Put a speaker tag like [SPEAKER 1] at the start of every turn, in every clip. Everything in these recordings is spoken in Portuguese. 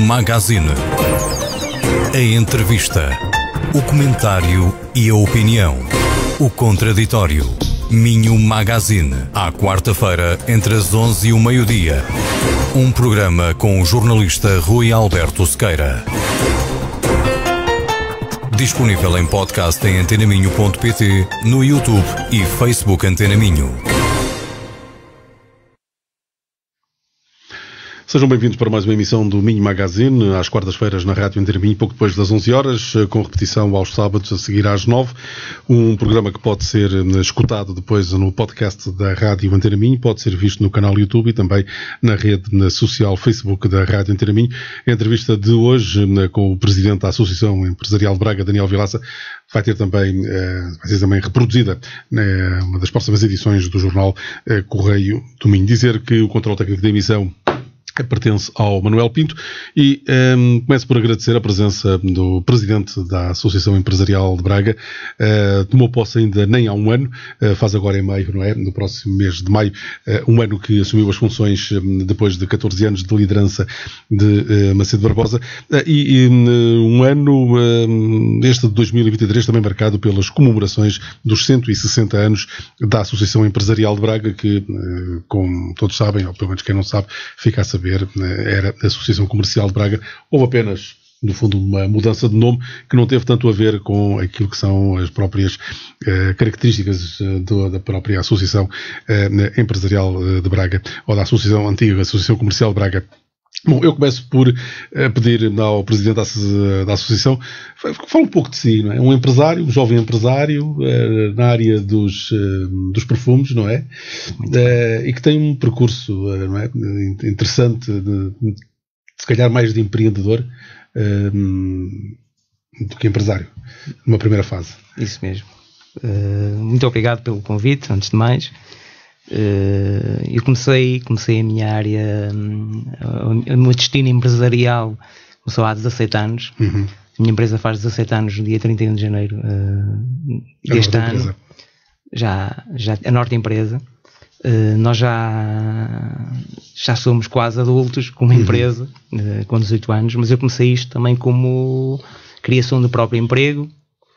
[SPEAKER 1] Magazine. A entrevista, o comentário e a opinião. O contraditório. Minho Magazine. À quarta-feira, entre as 11 e o meio-dia. Um programa com o jornalista Rui Alberto Sequeira. Disponível em podcast em antenaminho.pt, no YouTube e Facebook Antena Minho.
[SPEAKER 2] Sejam bem-vindos para mais uma emissão do Minho Magazine, às quartas-feiras na Rádio Antena Minho, pouco depois das 11 horas, com repetição aos sábados a seguir às 9. Um programa que pode ser escutado depois no podcast da Rádio Antena Minho, pode ser visto no canal YouTube e também na rede social Facebook da Rádio Antena Minho. A entrevista de hoje com o Presidente da Associação Empresarial de Braga, Daniel Vilaça, vai ser também reproduzida numa das próximas edições do jornal Correio do Minho. Dizer que o controle técnico da emissão pertence ao Manuel Pinto e começo por agradecer a presença do Presidente da Associação Empresarial de Braga. Tomou posse ainda nem há um ano, faz agora em maio, não é? No próximo mês de maio, um ano que assumiu as funções depois de 14 anos de liderança de Macedo Barbosa, e um ano, este de 2023, também marcado pelas comemorações dos 160 anos da Associação Empresarial de Braga, que, como todos sabem, ou pelo menos quem não sabe, fica a saber, era a Associação Comercial de Braga. Houve apenas, no fundo, uma mudança de nome que não teve tanto a ver com aquilo que são as próprias características da própria Associação Empresarial de Braga, ou da Associação Antiga, Associação Comercial de Braga. Bom, eu começo por pedir ao Presidente da Associação, fala um pouco de si, não é? Um empresário, um jovem empresário na área dos perfumes, não é? E que tem um percurso, não é? Interessante, se calhar mais de empreendedor do que empresário, numa primeira fase.
[SPEAKER 3] Isso mesmo. Muito obrigado pelo convite, antes de mais. Eu comecei a minha área, o meu destino empresarial começou há 17 anos. Uhum. A minha empresa faz 17 anos no dia 31 de janeiro deste ano. Já a Norte Empresa. Nós já somos quase adultos com uma empresa, com 18 anos, mas eu comecei isto também como criação do próprio emprego.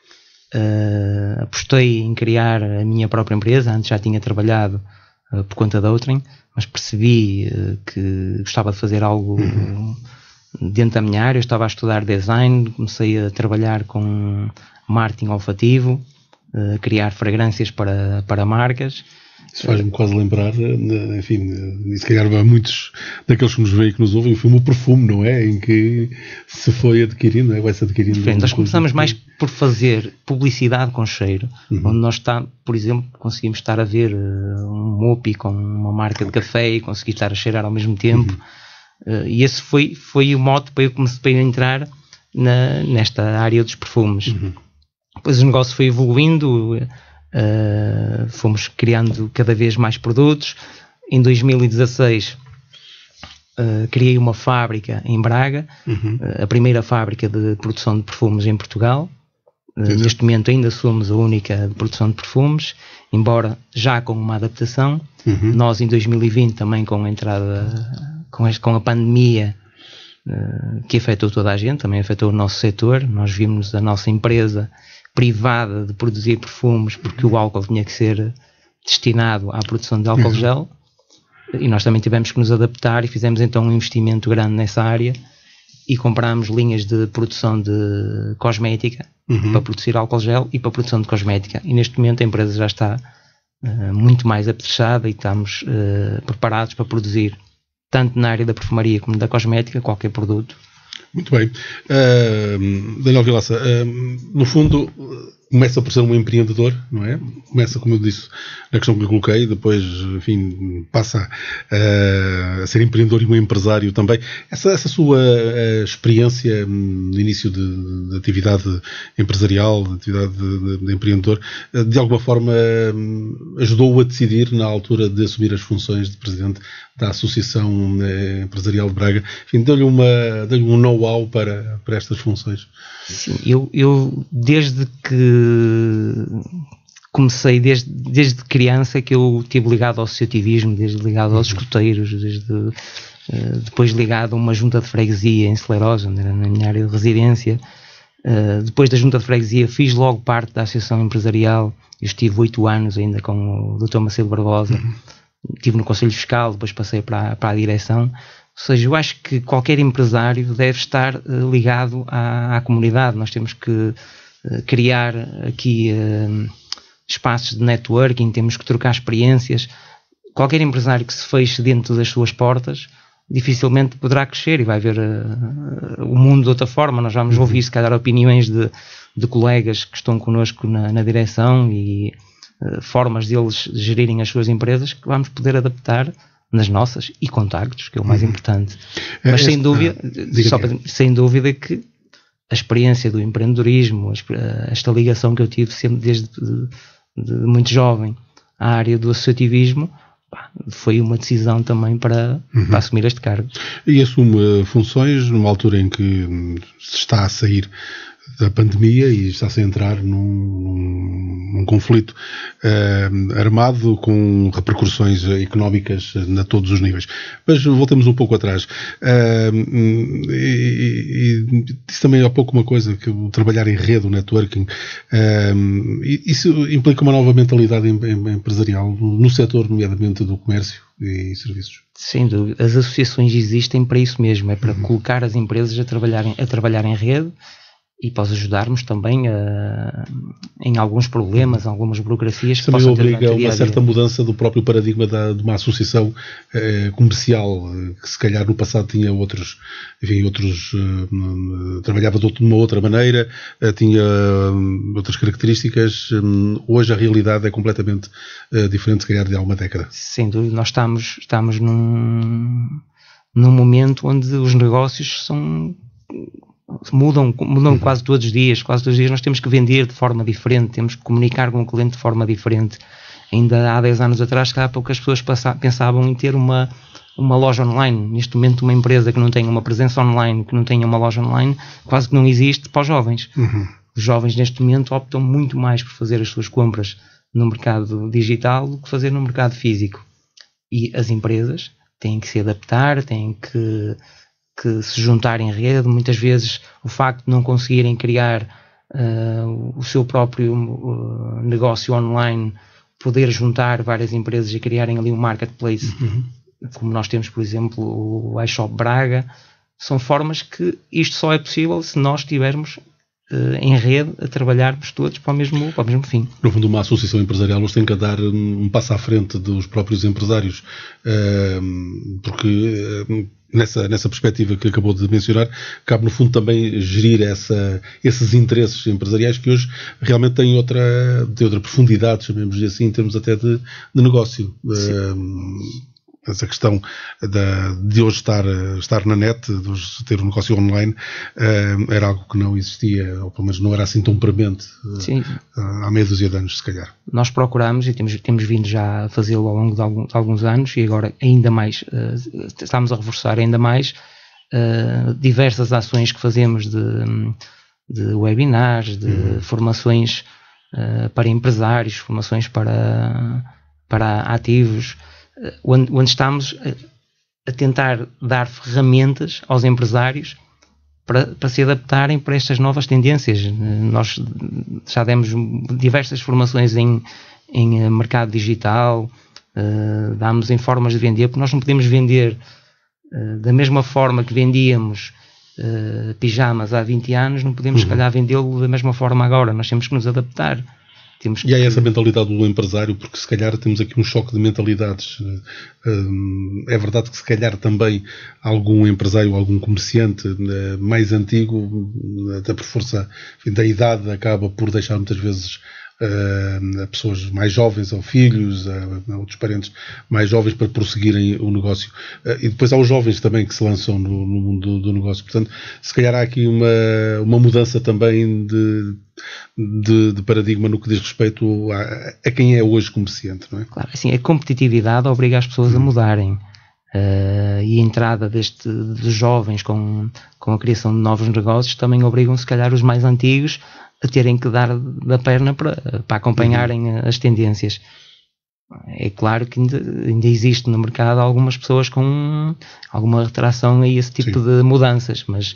[SPEAKER 3] Apostei em criar a minha própria empresa. Antes já tinha trabalhado por conta da outrem, mas percebi que gostava de fazer algo dentro da minha área. Eu estava a estudar design, comecei a trabalhar com marketing olfativo, a criar fragrâncias para marcas.
[SPEAKER 2] Isso faz-me quase lembrar, enfim, se calhar há muitos daqueles que nos veem e que nos ouvem, o filme O Perfume, não é? Em que se foi adquirindo, não é? Vai-se adquirindo.
[SPEAKER 3] Nós começamos mais por fazer publicidade com cheiro, onde nós, por exemplo, conseguimos estar a ver um Mopi com uma marca de café e conseguir estar a cheirar ao mesmo tempo. E esse foi o mote para eu comecei a entrar nesta área dos perfumes. Depois o negócio foi evoluindo. Fomos criando cada vez mais produtos. Em 2016 criei uma fábrica em Braga, a primeira fábrica de produção de perfumes em Portugal. Neste momento ainda somos a única de produção de perfumes, embora já com uma adaptação. Nós em 2020 também com a entrada, com a pandemia que afetou toda a gente, também afetou o nosso setor. Nós vimos a nossa empresa privada de produzir perfumes porque o álcool tinha que ser destinado à produção de álcool gel, e nós também tivemos que nos adaptar e fizemos então um investimento grande nessa área e comprámos linhas de produção de cosmética para produzir álcool gel e para produção de cosmética, e neste momento a empresa já está muito mais apetrechada e estamos preparados para produzir tanto na área da perfumaria como da cosmética qualquer produto.
[SPEAKER 2] Muito bem. Daniel Vilaça, no fundo, começa por ser um empreendedor, não é? Começa, como eu disse, na questão que lhe coloquei, depois, enfim, passa a ser empreendedor e um empresário também. Essa sua experiência no início de atividade empresarial, de atividade de empreendedor, de alguma forma ajudou-o a decidir, na altura de assumir as funções de Presidente da Associação Empresarial de Braga, enfim, deu-lhe um know-how para estas funções?
[SPEAKER 3] Sim, eu desde que comecei, desde criança que eu estive ligado ao associativismo, desde ligado aos escuteiros, desde depois ligado a uma junta de freguesia em Celerosa, na minha área de residência. Depois da junta de freguesia fiz logo parte da associação empresarial. Eu estive 8 anos ainda com o Dr. Macedo Barbosa. Estive no Conselho Fiscal, depois passei para a direção. Ou seja, eu acho que qualquer empresário deve estar ligado à comunidade. Nós temos que criar aqui espaços de networking, temos que trocar experiências. Qualquer empresário que se feche dentro das suas portas dificilmente poderá crescer e vai ver o mundo de outra forma. Nós vamos ouvir, se calhar, opiniões de colegas que estão connosco na direção e formas deles gerirem as suas empresas que vamos poder adaptar nas nossas e contactos, que é o mais importante. Mas sem dúvida que a experiência do empreendedorismo, esta ligação que eu tive sempre desde de muito jovem à área do associativismo, foi uma decisão também para assumir este cargo.
[SPEAKER 2] E assume funções numa altura em que se está a sair da pandemia e está-se a entrar num conflito armado com repercussões económicas a todos os níveis. Mas voltemos um pouco atrás. E disse também há pouco uma coisa, que o trabalhar em rede, o networking, isso implica uma nova mentalidade empresarial no setor, nomeadamente do comércio e serviços.
[SPEAKER 3] Sem dúvida. As associações existem para isso mesmo, é para colocar as empresas a trabalhar em rede, e para os ajudarmos também em alguns problemas, algumas burocracias que
[SPEAKER 2] também
[SPEAKER 3] possam ter
[SPEAKER 2] obriga a uma certa mudança do próprio paradigma de uma associação comercial, que se calhar no passado tinha outros trabalhava de uma outra maneira, tinha outras características. Hoje a realidade é completamente diferente, se calhar, de há uma década.
[SPEAKER 3] Sem dúvida, nós estamos num momento onde os negócios mudam quase todos os dias. Quase todos os dias nós temos que vender de forma diferente, temos que comunicar com o cliente de forma diferente. Ainda há 10 anos atrás, há pouco as pessoas pensavam em ter uma loja online. Neste momento, uma empresa que não tenha uma presença online, que não tenha uma loja online, quase que não existe para os jovens. Os jovens neste momento optam muito mais por fazer as suas compras no mercado digital do que fazer no mercado físico. E as empresas têm que se adaptar, têm que se juntar em rede. Muitas vezes o facto de não conseguirem criar o seu próprio negócio online, poder juntar várias empresas e criarem ali um marketplace, como nós temos, por exemplo, o iShop Braga, são formas que isto só é possível se nós estivermos em rede a trabalharmos todos para o mesmo fim.
[SPEAKER 2] No fundo, uma associação empresarial nos tem que dar um passo à frente dos próprios empresários, porque nessa perspectiva que acabou de mencionar, cabe no fundo também gerir esses interesses empresariais que hoje realmente têm outra profundidade, chamemos assim, em termos até de negócio. Essa questão de hoje estar na net, de hoje ter um negócio online, era algo que não existia, ou pelo menos não era assim tão premente há meia dúzia de anos, se calhar.
[SPEAKER 3] Nós procuramos e temos vindo já a fazê-lo ao longo de alguns anos, e agora ainda mais, estamos a reforçar ainda mais diversas ações que fazemos de webinars, de formações para empresários, formações para ativos, onde estamos a tentar dar ferramentas aos empresários para se adaptarem para estas novas tendências. Nós já demos diversas formações em mercado digital, damos em formas de vender, porque nós não podemos vender da mesma forma que vendíamos pijamas há 20 anos, não podemos, se calhar, vendê-lo da mesma forma agora. Nós temos que nos adaptar.
[SPEAKER 2] E há essa mentalidade do empresário, porque se calhar temos aqui um choque de mentalidades. É verdade que se calhar também algum empresário, algum comerciante mais antigo, até por força da idade, acaba por deixar muitas vezes a pessoas mais jovens, ou filhos, a outros parentes mais jovens, para prosseguirem o negócio. E depois há os jovens também que se lançam no mundo do negócio. Portanto, se calhar há aqui uma mudança também de paradigma no que diz respeito a quem é hoje comerciante, não é?
[SPEAKER 3] Claro, assim, a competitividade obriga as pessoas a mudarem. E a entrada dos jovens com a criação de novos negócios também obrigam, se calhar, os mais antigos a terem que dar da perna para acompanharem as tendências. É claro que ainda existe no mercado algumas pessoas com alguma retração a esse tipo de mudanças, mas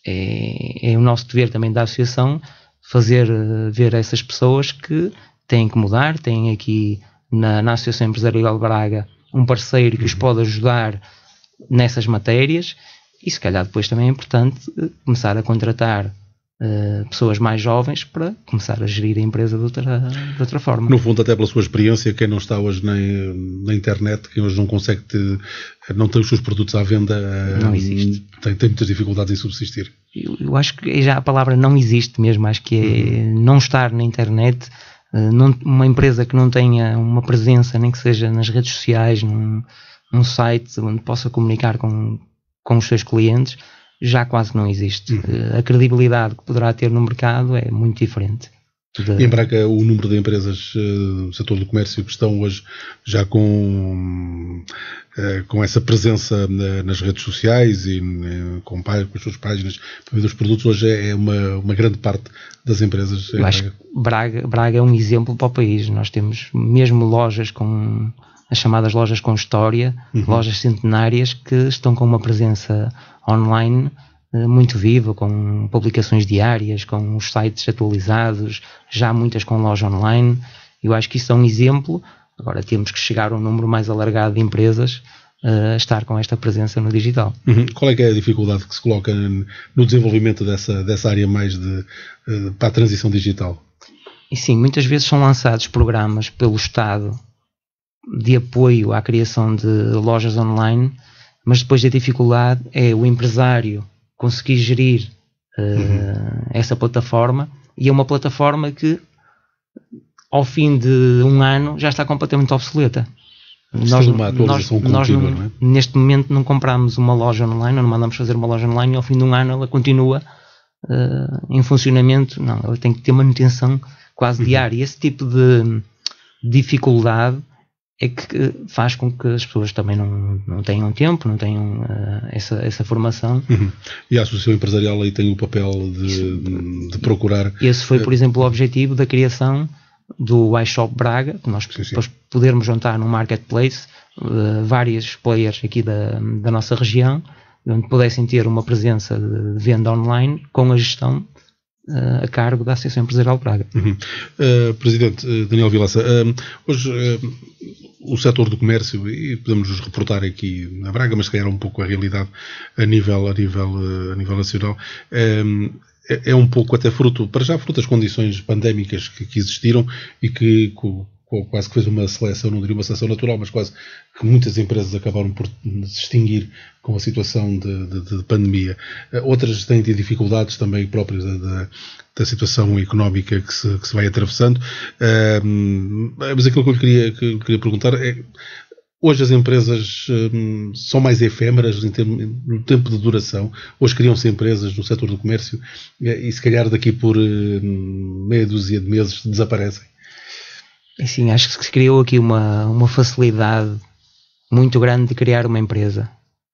[SPEAKER 3] é o nosso dever também da associação fazer ver a essas pessoas que têm que mudar, têm aqui na Associação Empresarial de Braga um parceiro que os pode ajudar nessas matérias, e se calhar depois também é importante começar a contratar pessoas mais jovens para começar a gerir a empresa de outra forma.
[SPEAKER 2] No fundo, até pela sua experiência, quem não está hoje na internet, quem hoje não consegue não tem os seus produtos à venda,
[SPEAKER 3] não existe.
[SPEAKER 2] Tem muitas dificuldades em subsistir.
[SPEAKER 3] Eu acho que já a palavra não existe mesmo, acho que é não estar na internet. Uma empresa que não tenha uma presença, nem que seja nas redes sociais, num site onde possa comunicar com os seus clientes, já quase não existe. A credibilidade que poderá ter no mercado é muito diferente.
[SPEAKER 2] E em Braga, o número de empresas do setor do comércio que estão hoje já com essa presença nas redes sociais e com as suas páginas para vender os produtos, hoje é uma grande parte das empresas.
[SPEAKER 3] Eu acho que Braga é um exemplo para o país. Nós temos mesmo lojas com as chamadas lojas com história, lojas centenárias que estão com uma presença online muito viva, com publicações diárias, com os sites atualizados, já muitas com loja online. Eu acho que isso é um exemplo. Agora temos que chegar a um número mais alargado de empresas a estar com esta presença no digital.
[SPEAKER 2] Qual é que é a dificuldade que se coloca no desenvolvimento dessa área mais para a transição digital?
[SPEAKER 3] E sim, muitas vezes são lançados programas pelo Estado de apoio à criação de lojas online, mas depois a dificuldade é o empresário conseguir gerir essa plataforma, e é uma plataforma que ao fim de um ano já está completamente obsoleta. Nós neste momento não compramos uma loja online, não mandamos fazer uma loja online e ao fim de um ano ela continua em funcionamento. Não, ela tem que ter manutenção quase diária. E esse tipo de dificuldade é que faz com que as pessoas também não tenham tempo, não tenham essa formação.
[SPEAKER 2] E a Associação Empresarial aí tem o papel de procurar...
[SPEAKER 3] Esse foi, por exemplo, o objetivo da criação do iShop Braga, que nós depois podermos juntar no marketplace vários players aqui da nossa região, onde pudessem ter uma presença de venda online com a gestão a cargo da Associação Empresarial de Braga.
[SPEAKER 2] Presidente Daniel Vilaça, hoje o setor do comércio, e podemos nos reportar aqui na Braga, mas se calhar um pouco a realidade a nível nacional, é um pouco até fruto das condições pandémicas que existiram e que quase que fez uma seleção, não diria uma seleção natural, mas quase que muitas empresas acabaram por se extinguir com a situação de pandemia. Outras têm tido dificuldades também próprias da situação económica que se vai atravessando. Mas aquilo que eu lhe queria perguntar é: hoje as empresas são mais efêmeras no tempo de duração? Hoje criam-se empresas no setor do comércio e se calhar daqui por meia dúzia de meses desaparecem?
[SPEAKER 3] Sim, acho que se criou aqui uma facilidade muito grande de criar uma empresa.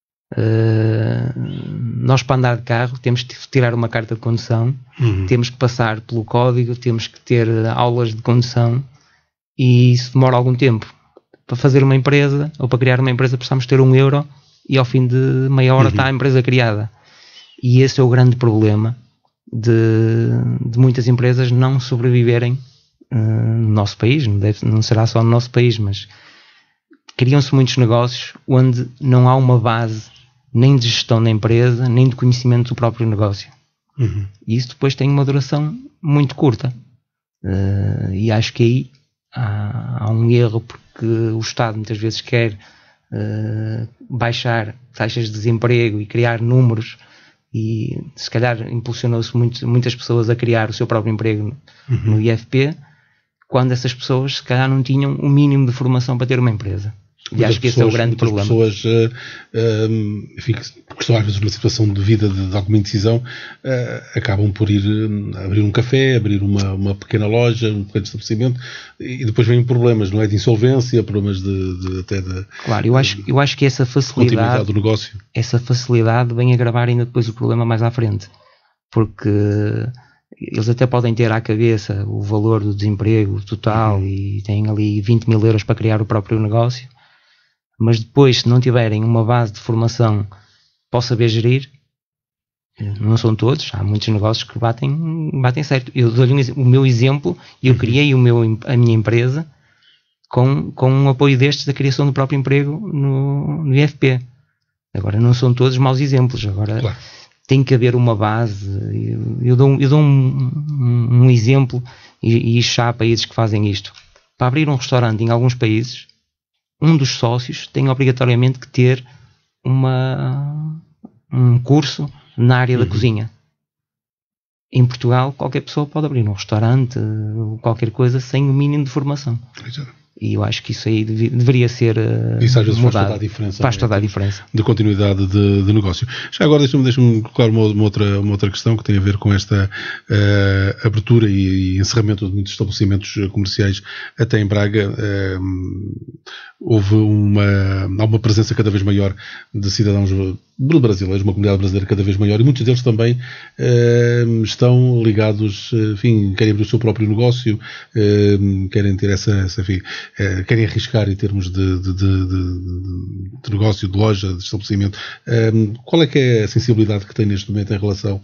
[SPEAKER 3] Nós, para andar de carro, temos que tirar uma carta de condução, temos que passar pelo código, temos que ter aulas de condução, e isso demora algum tempo. Para fazer uma empresa, ou para criar uma empresa, precisamos ter €1 e ao fim de meia hora está a empresa criada. E esse é o grande problema de muitas empresas não sobreviverem no nosso país. Não será só no nosso país, mas criam-se muitos negócios onde não há uma base nem de gestão da empresa, nem de conhecimento do próprio negócio. E isso depois tem uma duração muito curta. E acho que aí há um erro, porque o Estado muitas vezes quer baixar taxas de desemprego e criar números, e se calhar impulsionou-se muitas pessoas a criar o seu próprio emprego no IFP, quando essas pessoas se calhar não tinham o mínimo de formação para ter uma empresa. E acho que esse é o grande problema. As
[SPEAKER 2] pessoas, enfim, que estão às vezes numa situação de vida de alguma indecisão, acabam por ir abrir um café, abrir uma pequena loja, um pequeno estabelecimento, e depois vêm problemas, não é? De insolvência, problemas até de...
[SPEAKER 3] Claro, eu acho que essa facilidade
[SPEAKER 2] do negócio.
[SPEAKER 3] Essa facilidade vem agravar ainda depois o problema mais à frente. Porque eles até podem ter à cabeça o valor do desemprego total e têm ali 20 mil euros para criar o próprio negócio, mas depois, se não tiverem uma base de formação para o saber gerir, não são todos, há muitos negócios que batem certo. Eu dou-lhe o meu exemplo, eu criei a minha empresa com um apoio destes da criação do próprio emprego no IFP. Agora, não são todos maus exemplos. Agora, claro, tem que haver uma base. Eu dou um exemplo e há países que fazem isto. Para abrir um restaurante em alguns países, um dos sócios tem obrigatoriamente que ter um curso na área da cozinha. Em Portugal, qualquer pessoa pode abrir um restaurante, qualquer coisa, sem o mínimo de formação. E eu acho que isso aí deveria ser
[SPEAKER 2] isso às vezes
[SPEAKER 3] mudado.
[SPEAKER 2] Faz toda a diferença. De continuidade de negócio. Já agora deixa-me colocar uma outra questão que tem a ver com esta abertura e encerramento de muitos estabelecimentos comerciais até em Braga. Houve uma presença cada vez maior de cidadãos brasileiros, uma comunidade brasileira cada vez maior, e muitos deles também estão ligados, enfim, querem abrir o seu próprio negócio, querem ter querem arriscar em termos de negócio, de loja, de estabelecimento. Qual é que é a sensibilidade que tem neste momento em relação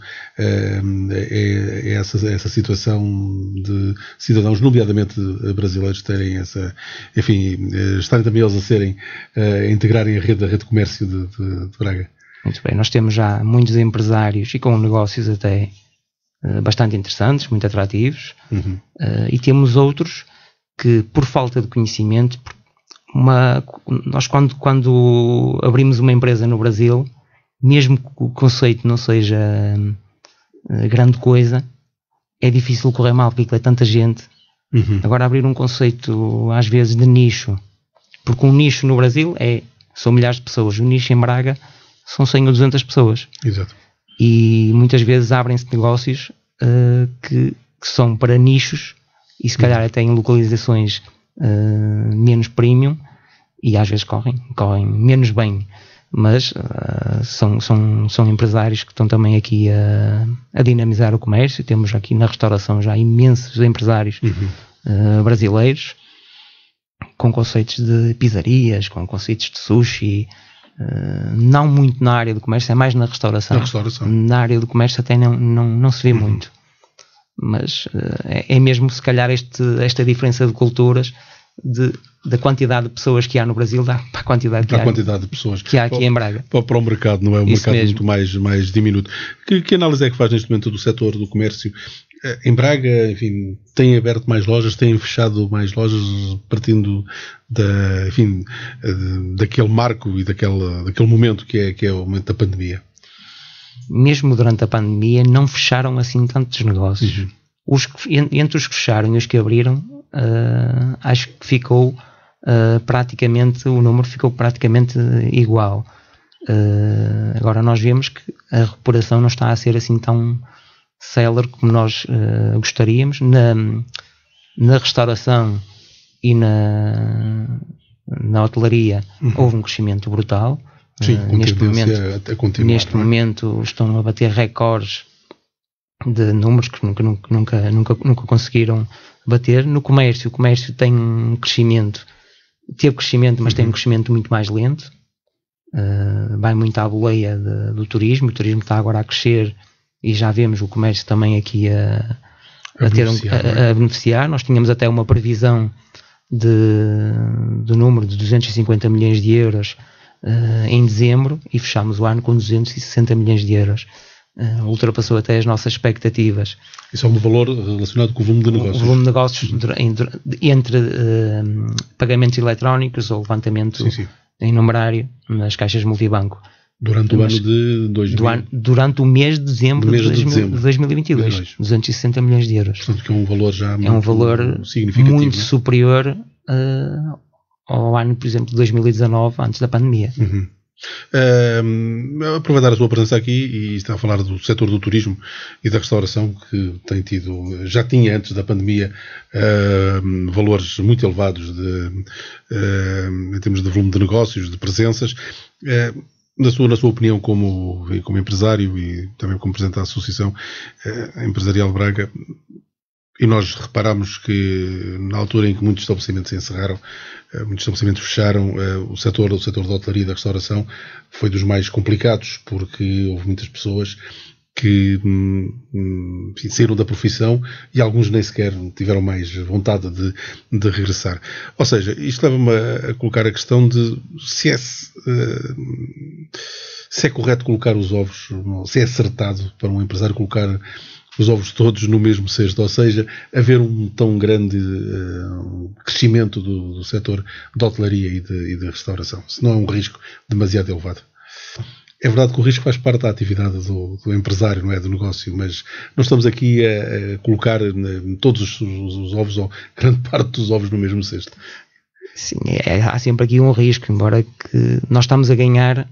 [SPEAKER 2] a essa situação de cidadãos, nomeadamente brasileiros, terem estarem também eles a integrarem a rede de comércio de Braga?
[SPEAKER 3] Muito bem, nós temos já muitos empresários e com negócios até bastante interessantes, muito atrativos, e temos outros que, por falta de conhecimento, nós quando abrimos uma empresa no Brasil, mesmo que o conceito não seja grande coisa, é difícil correr mal, porque é tanta gente. Agora, abrir um conceito, às vezes, de nicho, porque um nicho no Brasil são milhares de pessoas, um nicho em Braga são 100 ou 200 pessoas.
[SPEAKER 2] Exato.
[SPEAKER 3] E muitas vezes abrem-se negócios que são para nichos e se calhar até em localizações menos premium, e às vezes correm menos bem, mas são empresários que estão também aqui a dinamizar o comércio. Temos aqui na restauração já imensos empresários brasileiros com conceitos de pizzarias, com conceitos de sushi, não muito na área do comércio, é mais na restauração. Na área do comércio até não se vê muito. Mas é mesmo, se calhar, esta diferença de culturas, da quantidade de pessoas que há no Brasil, dá para a quantidade
[SPEAKER 2] de pessoas
[SPEAKER 3] que há aqui em Braga.
[SPEAKER 2] Para o mercado, não é? Um mercado muito mais diminuto. Que análise é que faz neste momento do setor do comércio? Em Braga, enfim, têm aberto mais lojas, têm fechado mais lojas, partindo daquele marco e daquele momento que é o momento da pandemia.
[SPEAKER 3] Mesmo durante a pandemia não fecharam assim tantos negócios. Entre os que fecharam e os que abriram, acho que ficou praticamente, o número ficou praticamente igual. Agora nós vemos que a recuperação não está a ser assim tão célere como nós gostaríamos. Na restauração e na hotelaria houve um crescimento brutal.
[SPEAKER 2] Sim,
[SPEAKER 3] neste momento estão a bater recordes de números que nunca conseguiram bater. No comércio, o comércio tem um crescimento, teve crescimento, mas tem um crescimento muito mais lento. Vai muito à boleia do turismo. O turismo está agora a crescer e já vemos o comércio também aqui a beneficiar. Nós tínhamos até uma previsão do número de 250 milhões de euros em dezembro, e fechámos o ano com 260 milhões de euros. Ultrapassou até as nossas expectativas.
[SPEAKER 2] Isso é um valor relacionado com o volume de negócios.
[SPEAKER 3] O volume de negócios entre pagamentos eletrónicos ou levantamento em numerário nas caixas multibanco.
[SPEAKER 2] Durante o ano de 2000.
[SPEAKER 3] Durante o mês de dezembro de 2022. 260 milhões de euros.
[SPEAKER 2] Portanto, que é um valor já
[SPEAKER 3] significativo, muito superior ao ano, por exemplo, de 2019, antes da pandemia.
[SPEAKER 2] Aproveitar a sua presença aqui, e está a falar do setor do turismo e da restauração, que já tinha antes da pandemia valores muito elevados em termos de volume de negócios, de presenças. Na sua opinião, como empresário e também como presidente da Associação Empresarial de Braga, e nós reparamos que na altura em que muitos estabelecimentos se encerraram, muitos estabelecimentos fecharam, o setor da hotelaria e da restauração foi dos mais complicados, porque houve muitas pessoas que saíram da profissão e alguns nem sequer tiveram mais vontade de regressar. Ou seja, isto leva-me a colocar a questão de se é correto colocar os ovos, se é acertado para um empresário colocar os ovos todos no mesmo cesto, ou seja, haver um tão grande crescimento do setor da hotelaria e de restauração, se não é um risco demasiado elevado. É verdade que o risco faz parte da atividade do empresário, não é do negócio, mas nós estamos aqui a colocar todos os ovos, ou grande parte dos ovos, no mesmo cesto.
[SPEAKER 3] Sim, há sempre aqui um risco, embora que nós estamos a ganhar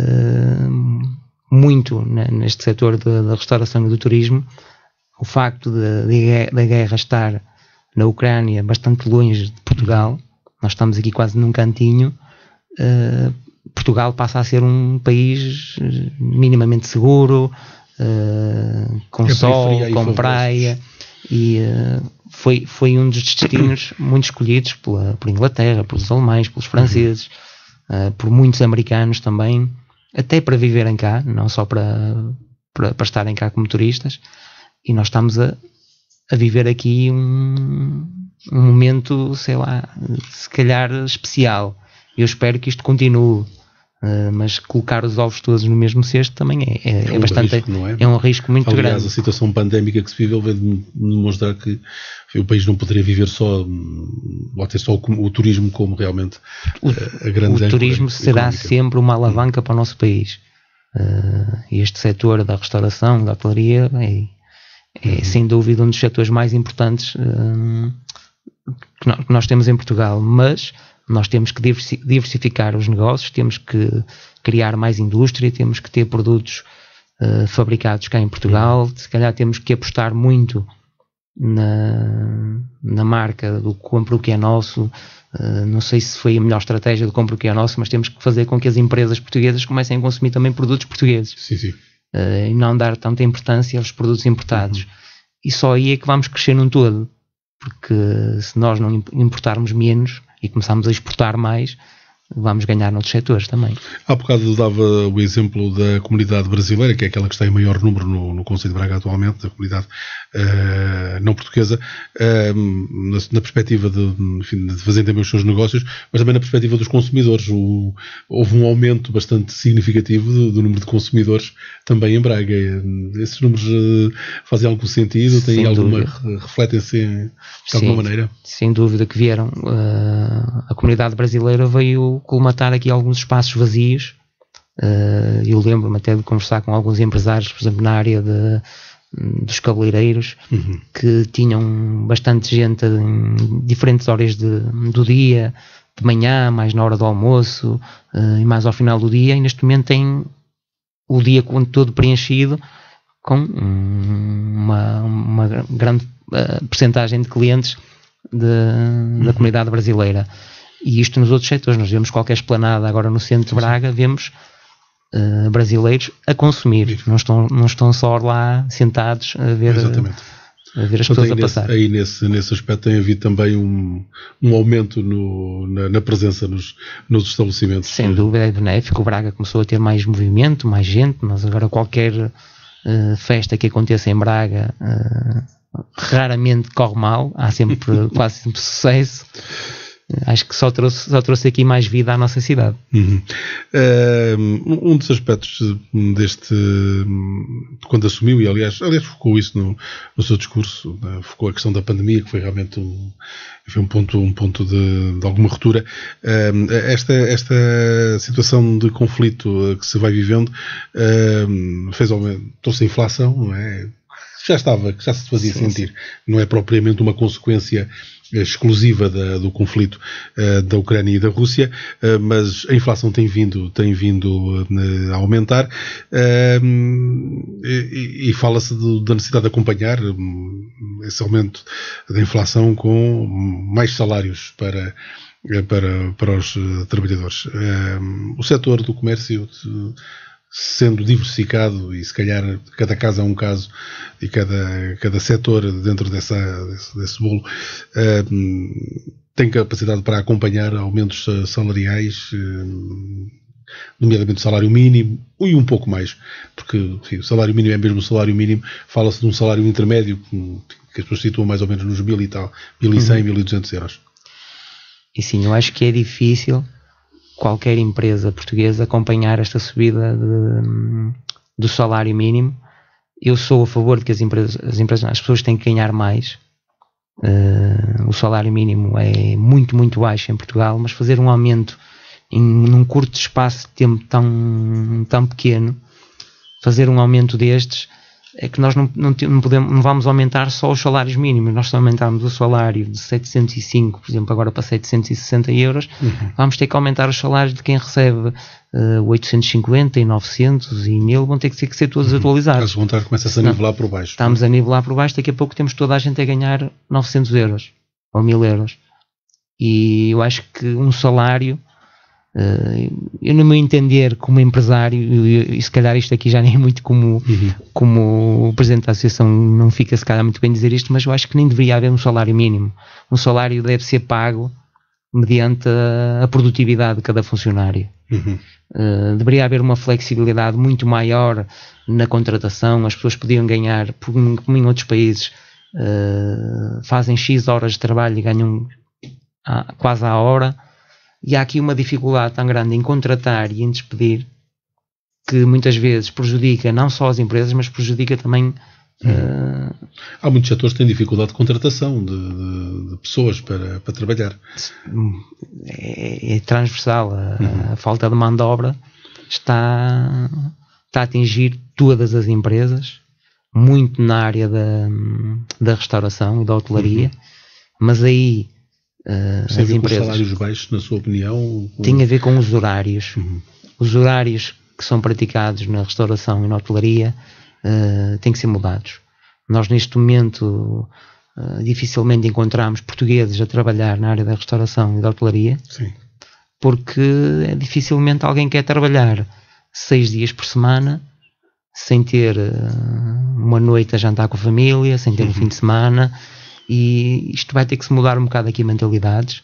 [SPEAKER 3] muito neste setor da restauração e do turismo. O facto da guerra estar na Ucrânia bastante longe de Portugal, nós estamos aqui quase num cantinho, Portugal passa a ser um país minimamente seguro, com sol, com praia, e foi um dos destinos muito escolhidos por Inglaterra, pelos alemães, pelos franceses, por muitos americanos também, até para viverem cá, não só para estarem cá como turistas. E nós estamos a viver aqui um momento, sei lá, se calhar especial. Eu espero que isto continue, mas colocar os ovos todos no mesmo cesto também é bastante risco, não é? É um risco muito grande.
[SPEAKER 2] Aliás, a situação pandémica que se viveu veio demonstrar que o país não poderia viver só, ou ter só o turismo como realmente a grande.
[SPEAKER 3] O turismo será sempre uma alavanca para o nosso país. E este setor da restauração, da hotelaria, é sem dúvida um dos setores mais importantes que nós temos em Portugal, mas nós temos que diversificar os negócios, temos que criar mais indústria, temos que ter produtos fabricados cá em Portugal, se calhar temos que apostar muito na marca do Compre o que é nosso. Não sei se foi a melhor estratégia do Compre o que é nosso, mas temos que fazer com que as empresas portuguesas comecem a consumir também produtos portugueses.
[SPEAKER 2] Sim.
[SPEAKER 3] E não dar tanta importância aos produtos importados. E só aí é que vamos crescer num todo, porque se nós não importarmos menos e começarmos a exportar mais, vamos ganhar noutros setores também.
[SPEAKER 2] Há bocado dava o exemplo da comunidade brasileira, que é aquela que está em maior número no Concelho de Braga atualmente, da comunidade não portuguesa, na perspectiva de fazerem também os seus negócios, mas também na perspectiva dos consumidores. Houve um aumento bastante significativo do número de consumidores também em Braga. Esses números fazem algum sentido? Refletem-se de alguma maneira?
[SPEAKER 3] Sem dúvida que vieram. A comunidade brasileira veio colmatar aqui alguns espaços vazios. Eu lembro-me até de conversar com alguns empresários, por exemplo, na área dos cabeleireiros, que tinham bastante gente em diferentes horas do dia, de manhã, mais na hora do almoço e mais ao final do dia, e neste momento tem o dia todo preenchido com uma grande percentagem de clientes da comunidade brasileira. E isto nos outros setores, nós vemos qualquer esplanada agora no centro de Braga, vemos brasileiros a consumir, não estão só lá sentados a ver as pessoas a passar.
[SPEAKER 2] Aí nesse aspecto tem havido também um aumento na presença nos estabelecimentos.
[SPEAKER 3] Sem dúvida é benéfico. O Braga começou a ter mais movimento, mais gente, mas agora qualquer festa que aconteça em Braga raramente corre mal, há sempre quase sempre sucesso. Acho que só trouxe aqui mais vida à nossa cidade.
[SPEAKER 2] Um dos aspectos quando assumiu, e aliás focou isso no seu discurso, focou a questão da pandemia, que foi realmente um ponto de alguma ruptura. Esta situação de conflito que se vai vivendo trouxe a inflação, não é? Já se fazia sentir. Não é propriamente uma consequência exclusiva do conflito da Ucrânia e da Rússia, mas a inflação tem vindo a aumentar, e fala-se da necessidade de acompanhar esse aumento da inflação com mais salários para os trabalhadores. O setor do comércio, sendo diversificado, e se calhar cada caso é um caso e cada setor dentro desse bolo, tem capacidade para acompanhar aumentos salariais, nomeadamente o salário mínimo e um pouco mais, porque enfim, o salário mínimo é mesmo o salário mínimo. Fala-se de um salário intermédio que as pessoas situam mais ou menos nos 1.000 e tal, 1.100, 1.200 euros.
[SPEAKER 3] E sim, eu acho que é difícil qualquer empresa portuguesa acompanhar esta subida do salário mínimo. Eu sou a favor de que as pessoas têm que ganhar mais. O salário mínimo é muito, muito baixo em Portugal, mas fazer um aumento num curto espaço de tempo tão pequeno, fazer um aumento destes, é que nós não vamos aumentar só os salários mínimos. Nós, se aumentarmos o salário de 705, por exemplo, agora para 760 euros, vamos ter que aumentar os salários de quem recebe 850 e 900 e 1000, vão ter que ser todos atualizados.
[SPEAKER 2] Começa-se a nivelar por baixo.
[SPEAKER 3] Estamos a nivelar por baixo, daqui a pouco temos toda a gente a ganhar 900 euros ou 1000 euros. E eu acho que um salário, eu no meu entender como empresário, e se calhar isto aqui já nem é muito como o Presidente da Associação, não fica se calhar muito bem dizer isto, mas eu acho que nem deveria haver um salário mínimo. Um salário deve ser pago mediante a produtividade de cada funcionário. Deveria haver uma flexibilidade muito maior na contratação. As pessoas podiam ganhar, como em outros países, fazem X horas de trabalho e ganham quase à hora. E há aqui uma dificuldade tão grande em contratar e em despedir, que muitas vezes prejudica não só as empresas, mas prejudica também...
[SPEAKER 2] Há muitos setores que têm dificuldade de contratação de pessoas para trabalhar.
[SPEAKER 3] É transversal. A falta de mão de obra está a atingir todas as empresas, muito na área da restauração e da hotelaria, mas aí...
[SPEAKER 2] as empresas, com salários baixos, na sua opinião?
[SPEAKER 3] Tem a ver com os horários. Os horários que são praticados na restauração e na hotelaria têm que ser mudados. Nós neste momento dificilmente encontramos portugueses a trabalhar na área da restauração e da hotelaria.
[SPEAKER 2] Sim.
[SPEAKER 3] Porque dificilmente alguém quer trabalhar 6 dias por semana sem ter uma noite a jantar com a família, sem ter um fim de semana. E isto vai ter que se mudar um bocado aqui mentalidades.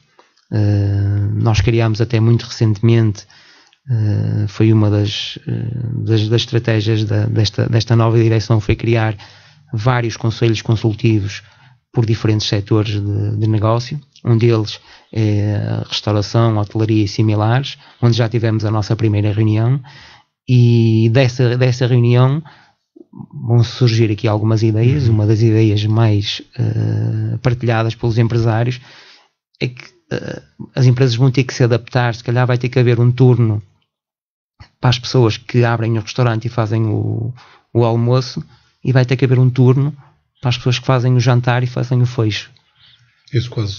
[SPEAKER 3] Nós criámos até muito recentemente, foi uma das estratégias desta nova direção, foi criar vários conselhos consultivos por diferentes setores de negócio. Um deles é a restauração, hotelaria e similares, onde já tivemos a nossa primeira reunião, e dessa reunião vão surgir aqui algumas ideias. Uma das ideias mais partilhadas pelos empresários é que as empresas vão ter que se adaptar. Se calhar vai ter que haver um turno para as pessoas que abrem o restaurante e fazem o almoço, e vai ter que haver um turno para as pessoas que fazem o jantar e fazem o fecho.
[SPEAKER 2] Isso quase.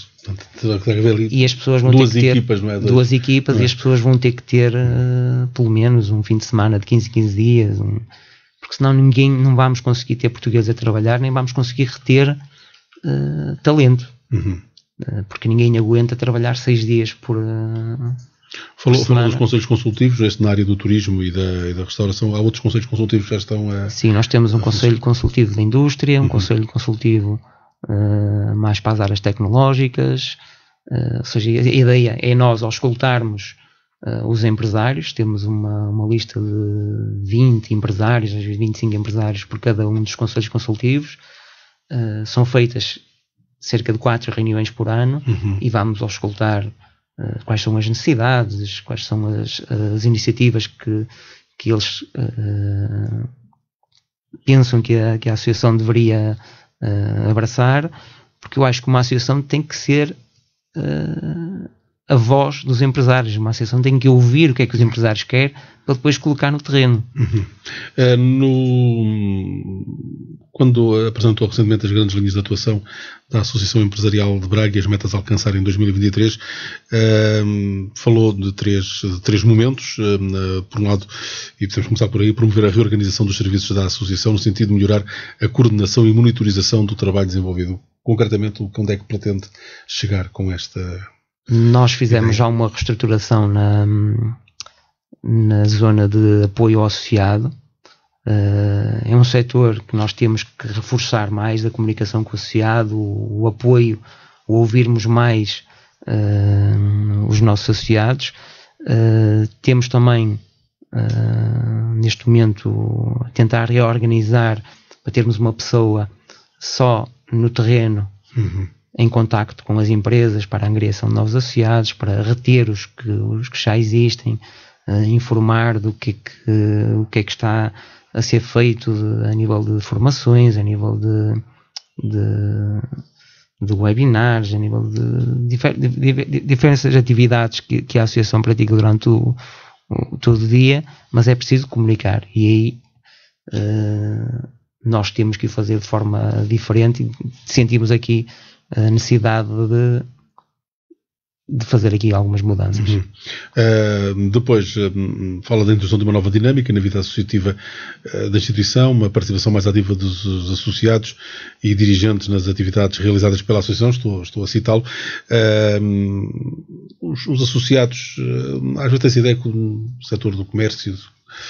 [SPEAKER 3] E as pessoas vão ter que ter duas equipas, e as pessoas vão ter que ter pelo menos um fim de semana de 15 dias, porque senão não vamos conseguir ter portugueses a trabalhar, nem vamos conseguir reter talento. Porque ninguém aguenta trabalhar 6 dias por
[SPEAKER 2] Falou dos conselhos consultivos, na área do turismo e da restauração. Há outros conselhos consultivos que já estão a...
[SPEAKER 3] Sim, nós temos um conselho consultivo da indústria, um conselho consultivo mais para as áreas tecnológicas. Ou seja, a ideia é nós, ao escutarmos os empresários, temos uma lista de 20 empresários, às vezes 25 empresários por cada um dos conselhos consultivos. São feitas cerca de 4 reuniões por ano, e vamos ao escutar quais são as necessidades, quais são as iniciativas que eles pensam que a associação deveria abraçar, porque eu acho que uma associação tem que ser a voz dos empresários. Uma associação tem que ouvir o que é que os empresários querem para depois colocar no terreno.
[SPEAKER 2] Quando apresentou recentemente as grandes linhas de atuação da Associação Empresarial de Braga e as metas a alcançar em 2023, falou de três momentos. Por um lado, e podemos começar por aí, promover a reorganização dos serviços da Associação no sentido de melhorar a coordenação e monitorização do trabalho desenvolvido. Concretamente, onde é que pretende chegar com esta
[SPEAKER 3] Nós fizemos já uma reestruturação na zona de apoio ao associado. É um setor que nós temos que reforçar mais a comunicação com o associado, o apoio, o ouvirmos mais os nossos associados. Temos também, neste momento, a tentar reorganizar para termos uma pessoa só no terreno, em contacto com as empresas para a angariação de novos associados, para reter os que já existem, informar do que é que está a ser feito a nível de formações, a nível de webinars, a nível de diferentes atividades que a associação pratica durante todo o dia, mas é preciso comunicar, e aí nós temos que o fazer de forma diferente, e sentimos aqui a necessidade de fazer aqui algumas mudanças.
[SPEAKER 2] Depois fala da introdução de uma nova dinâmica na vida associativa da instituição, uma participação mais ativa dos associados e dirigentes nas atividades realizadas pela associação. Estou a citá-lo. Os associados, às vezes tem-se a ideia que o setor do comércio,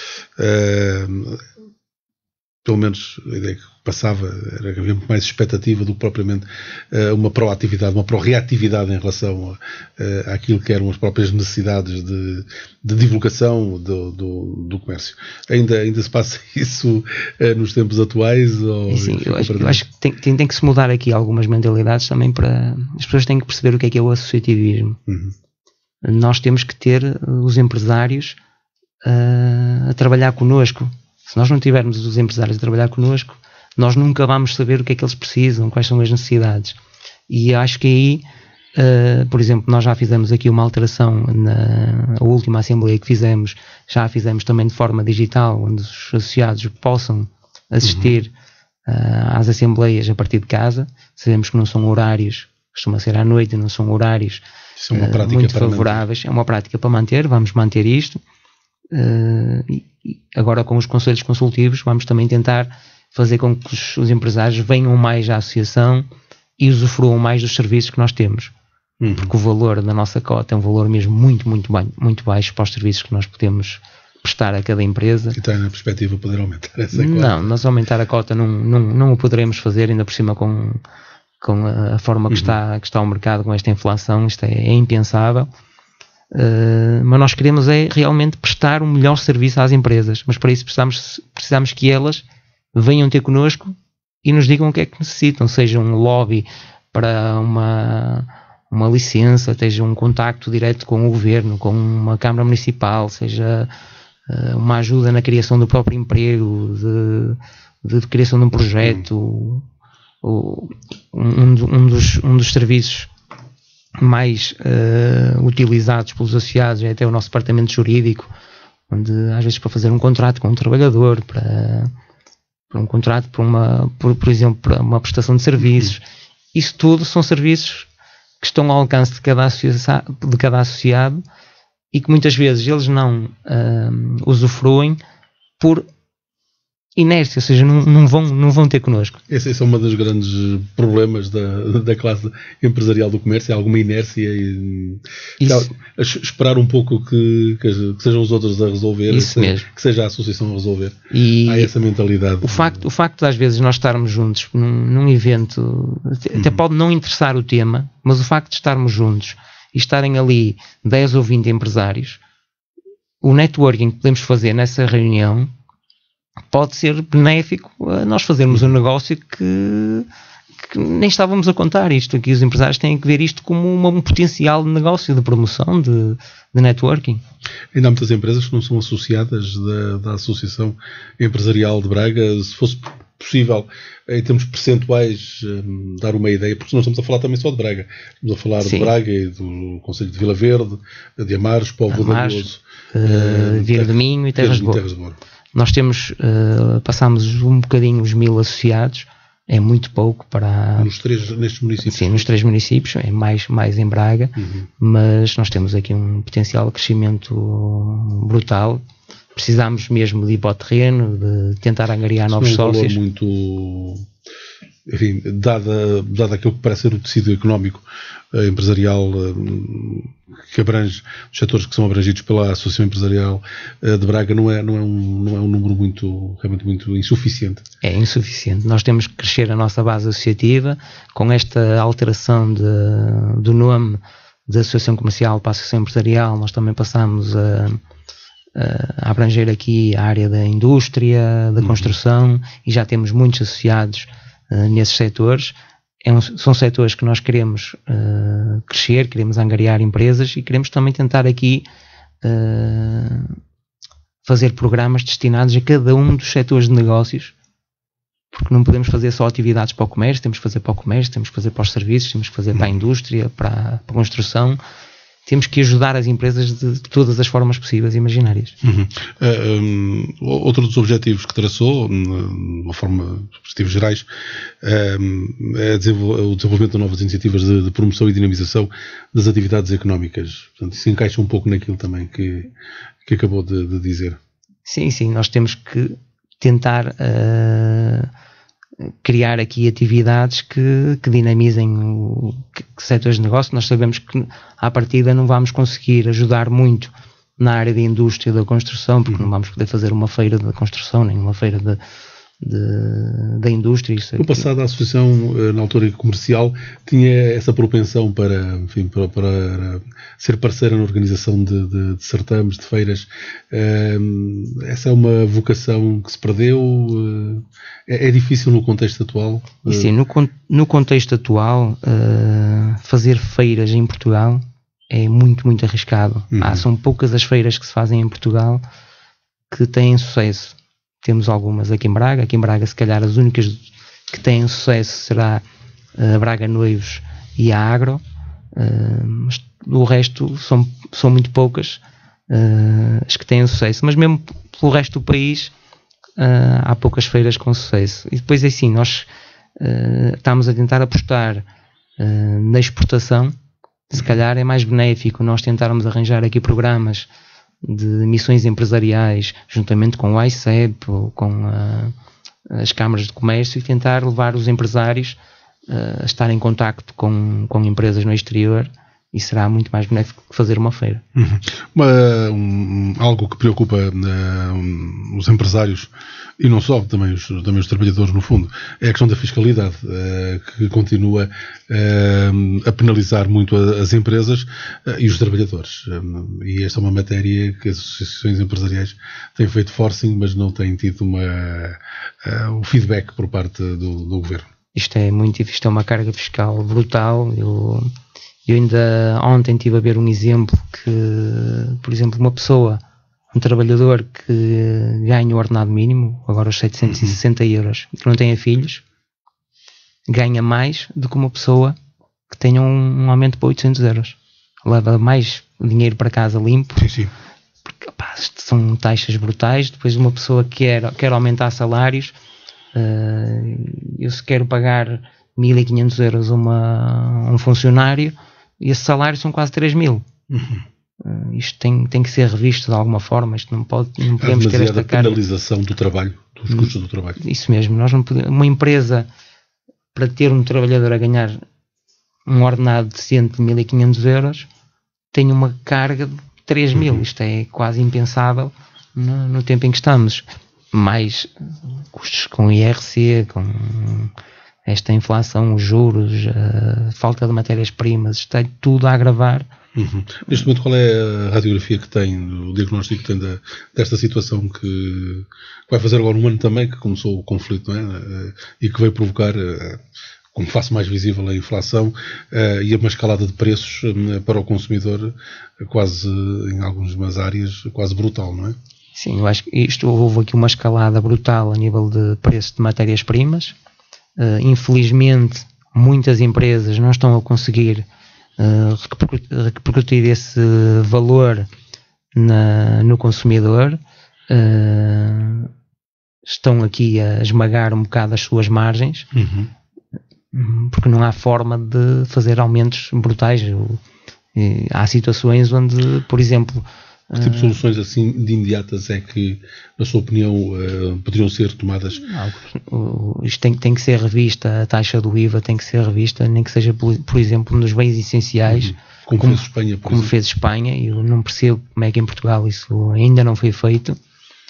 [SPEAKER 2] pelo menos a ideia que passava era que havia muito mais expectativa do que propriamente uma proatividade, uma pró-reatividade em relação àquilo que eram as próprias necessidades de divulgação do comércio. Ainda se passa isso nos tempos atuais? Ou
[SPEAKER 3] sim, eu acho que tem que se mudar aqui algumas mentalidades também, para as pessoas têm que perceber o que é o associativismo. Nós temos que ter os empresários a trabalhar connosco. Se nós não tivermos os empresários a trabalhar connosco, nós nunca vamos saber o que é que eles precisam, quais são as necessidades. E acho que aí, por exemplo, nós já fizemos aqui uma alteração na última assembleia que fizemos, já fizemos também de forma digital, onde os associados possam assistir às assembleias a partir de casa. Sabemos que não são horários, costuma ser à noite, não são horários muito favoráveis. É uma prática para manter, vamos manter isto. Agora, com os conselhos consultivos, vamos também tentar fazer com que os empresários venham mais à associação e usufruam mais dos serviços que nós temos, porque o valor da nossa cota é um valor mesmo muito baixo para os serviços que nós podemos prestar a cada empresa.
[SPEAKER 2] E está na perspectiva de poder aumentar essa cota?
[SPEAKER 3] Não, nós aumentar a cota não o poderemos fazer, ainda por cima com a forma que está o mercado, com esta inflação. Isto é impensável. Mas nós queremos realmente prestar um melhor serviço às empresas, mas para isso precisamos que elas venham ter connosco e nos digam o que é que necessitam, seja um lobby para uma licença, seja um contacto direto com o governo, com uma Câmara Municipal, seja uma ajuda na criação do próprio emprego, de criação de um projeto. Um dos serviços mais utilizados pelos associados é até o nosso departamento jurídico, onde às vezes para fazer um contrato com um trabalhador, para um contrato, por exemplo, para uma prestação de serviços. Isso tudo são serviços que estão ao alcance de cada associado e que muitas vezes eles não usufruem por inércia, ou seja, não vão ter connosco.
[SPEAKER 2] Esse é um dos grandes problemas da classe empresarial do comércio, é alguma inércia e esperar um pouco que sejam os outros a resolver, que seja a associação a resolver. E há essa mentalidade.
[SPEAKER 3] O facto de às vezes nós estarmos juntos num evento, até pode não interessar o tema, mas o facto de estarmos juntos e estarem ali 10 ou 20 empresários, o networking que podemos fazer nessa reunião pode ser benéfico a nós fazermos um negócio que nem estávamos a contar. Isto aqui, os empresários têm que ver isto como um potencial de negócio, de promoção, de networking.
[SPEAKER 2] Ainda há muitas empresas que não são associadas da Associação Empresarial de Braga. Se fosse possível, em termos percentuais, dar uma ideia, porque nós estamos a falar também só de Braga. Estamos a falar de Braga e do Concelho de Vila Verde, de Amares, Póvoa de Arousa,
[SPEAKER 3] Vila de Minho e Terras de Boro. Nós passamos um bocadinho os 1000 associados, é muito pouco para...
[SPEAKER 2] Nestes municípios?
[SPEAKER 3] Sim, nos 3 municípios, é mais em Braga, mas nós temos aqui um potencial de crescimento brutal. Precisamos mesmo de ir para o terreno, de tentar angariar novos sócios.
[SPEAKER 2] Muito enfim, dado aquilo que parece ser o tecido económico empresarial que abrange os setores que são abrangidos pela Associação Empresarial de Braga, não é um número realmente muito insuficiente.
[SPEAKER 3] É insuficiente. Nós temos que crescer a nossa base associativa. Com esta alteração do nome da Associação Comercial para a Associação Empresarial, nós também passamos a abranger aqui a área da indústria, da construção, e já temos muitos associados nesses setores. São setores que nós queremos crescer, queremos angariar empresas e queremos também tentar aqui fazer programas destinados a cada um dos setores de negócios, porque não podemos fazer só atividades para o comércio, temos que fazer para o comércio, temos que fazer para os serviços, temos que fazer para a indústria, para a construção. Temos que ajudar as empresas de todas as formas possíveis e imaginárias.
[SPEAKER 2] Outro dos objetivos que traçou, de uma forma, objetivos gerais, é o desenvolvimento de novas iniciativas de promoção e dinamização das atividades económicas. Portanto, isso encaixa um pouco naquilo também que acabou de dizer.
[SPEAKER 3] Sim, nós temos que tentar criar aqui atividades que dinamizem setores de negócio. Nós sabemos que à partida não vamos conseguir ajudar muito na área da indústria da construção, porque não vamos poder fazer uma feira da construção, nem uma feira da indústria. Isso
[SPEAKER 2] no passado a Associação, na altura comercial, tinha essa propensão para ser parceira na organização de certames, de feiras. Essa é uma vocação que se perdeu? É difícil no contexto atual?
[SPEAKER 3] Sim, no contexto atual, fazer feiras em Portugal é muito, muito arriscado. São poucas as feiras que se fazem em Portugal que têm sucesso. Temos algumas aqui em Braga. Aqui em Braga, se calhar, as únicas que têm sucesso será a Braga Noivos e a Agro. Mas o resto são muito poucas as que têm sucesso. Mas mesmo pelo resto do país há poucas feiras com sucesso. E depois, assim, nós estamos a tentar apostar na exportação. Se calhar é mais benéfico nós tentarmos arranjar aqui programas de missões empresariais, juntamente com o ICEP ou com as câmaras de comércio, e tentar levar os empresários a estar em contacto com empresas no exterior, e será muito mais benéfico que fazer uma feira.
[SPEAKER 2] Algo que preocupa os empresários, e não só, também os trabalhadores, no fundo, é a questão da fiscalidade, que continua a penalizar muito as empresas e os trabalhadores. E esta é uma matéria que as associações empresariais têm feito forcing, mas não têm tido o feedback por parte do governo.
[SPEAKER 3] Isto é muito difícil, é uma carga fiscal brutal. Eu ainda ontem estive a ver um exemplo que, por exemplo, uma pessoa, um trabalhador que ganha o ordenado mínimo, agora os 760 euros, que não tenha filhos, ganha mais do que uma pessoa que tenha um aumento para 800 euros. Leva mais dinheiro para casa limpo.
[SPEAKER 2] Sim.
[SPEAKER 3] Porque são taxas brutais. Depois uma pessoa que quer aumentar salários, eu se quero pagar 1.500 euros a um funcionário, e esse salário são quase 3.000. Isto tem que ser revisto de alguma forma. Isto não podemos ter esta carga.
[SPEAKER 2] Penalização do trabalho, dos custos do trabalho.
[SPEAKER 3] Isso mesmo. Nós não podemos, uma empresa, para ter um trabalhador a ganhar um ordenado decente de 1.500 euros, tem uma carga de 3.000. Isto é quase impensável no tempo em que estamos. Mais custos com IRC, com esta inflação, os juros, a falta de matérias-primas, está tudo a agravar.
[SPEAKER 2] Neste momento, qual é a radiografia que tem, o diagnóstico que tem desta situação que vai fazer agora um ano também, que começou o conflito, não é? E que veio provocar, como face mais visível, a inflação e uma escalada de preços para o consumidor quase, em algumas áreas, quase brutal, não é?
[SPEAKER 3] Sim, eu acho que houve aqui uma escalada brutal a nível de preço de matérias-primas. Infelizmente, muitas empresas não estão a conseguir repercutir esse valor no consumidor. Estão aqui a esmagar um bocado as suas margens, porque não há forma de fazer aumentos brutais. Há situações onde, por exemplo,
[SPEAKER 2] Que tipo de soluções assim de imediatas é que, na sua opinião, poderiam ser tomadas?
[SPEAKER 3] Isto tem que ser revista, a taxa do IVA tem que ser revista, nem que seja, por exemplo, nos bens essenciais,
[SPEAKER 2] como fez Espanha,
[SPEAKER 3] como fez Espanha. Eu não percebo como é que em Portugal isso ainda não foi feito,